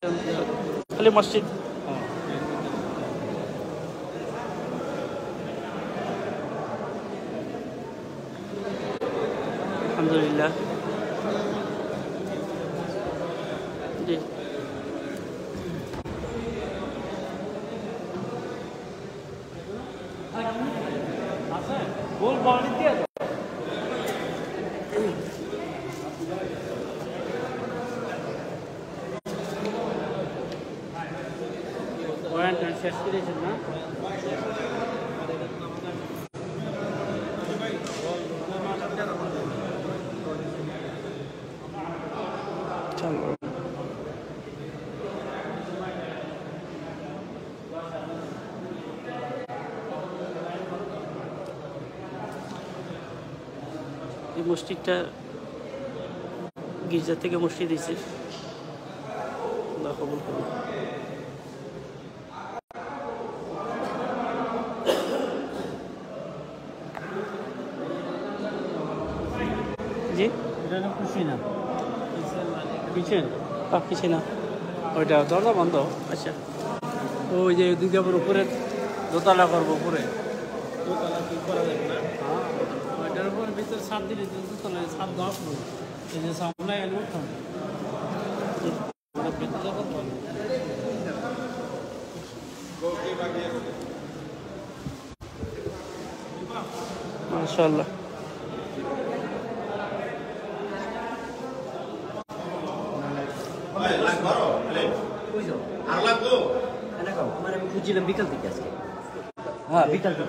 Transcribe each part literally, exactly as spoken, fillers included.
খালি মসজিদ। আলহামদুলিল্লাহ। জি বল বাড়ি দিয়ে শেষ করেছেন না? চলো এই মসজিদটা গির্জা থেকে মসজিদ দিয়েছে, আল্লাহ কবুল করুন। জি এটা খুশি না কিচেন কিছু না, ওইটা দরজা বন্ধ। আচ্ছা ওই যে দুর্গাপুর উপরে দোতলা করবো, উপরে দোতলা কি করা যাবে না? হ্যাঁ ওইটার উপর ভিতরে সাত দিলে দোতলা সাত দশ মিনিট এই যে সামনে এলো মাশাআল্লাহ। বুঝছিলাম বিকাল থেকে আজকে, হ্যাঁ বিকাল থেকে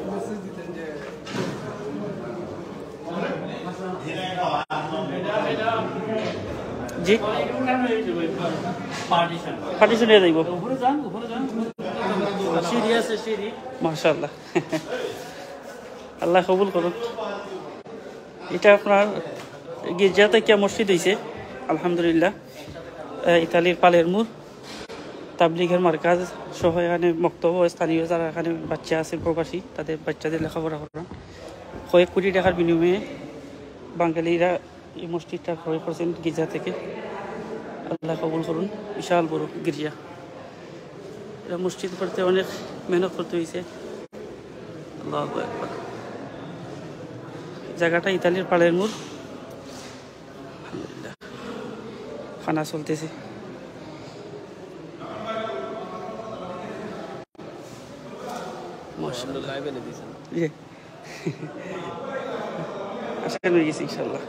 জি পার্টিশন নিয়ে যাইব। মাশাআল্লাহ, আল্লাহ কবুল করুন। এটা আপনার গির্জা থেকে মসজিদ হয়েছে আলহামদুলিল্লাহ। ইতালির পালেরমুর তাবলিগের মার্কাজ সহ এখানে মক্তব্য স্থানীয় যারা এখানে বাচ্চা আছে প্রবাসী তাদের বাচ্চাদের লেখাপড়া করান। কয়েক কোটি টাকার বিনিময়ে বাঙালিরা এই মসজিদটা ক্রয় করছেন গির্জা থেকে, আল্লাহ কবুল করুন। বিশাল বড় গির্জা, এটা মসজিদ করতে অনেক মেহনত করতে হয়েছে। আল্লাহু আকবার। জায়গাটা ইতালির পালেরমুর, আলহামদুলিল্লাহ খানা চলতেছে। আশা করি গেছি ইনশাল্লাহ।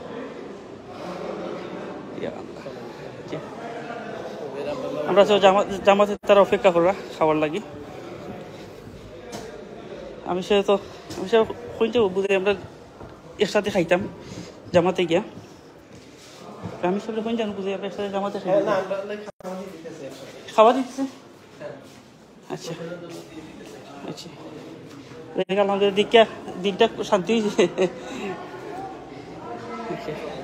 আমরা সব জামাতে তারা অপেক্ষা করা খাবার লাগি। আমি সে তো আমি সে কইতে বুঝে আমরা একসাথে খাইতাম জামাতে গিয়া। আমি সব কইন জানো বুঝে আমরা একসাথে জামাতে খাইতাম। খাওয়া দিচ্ছে আচ্ছা আচ্ছা দেখলাম আমাদের দিকটা দিনটা শান্তি হয়েছে।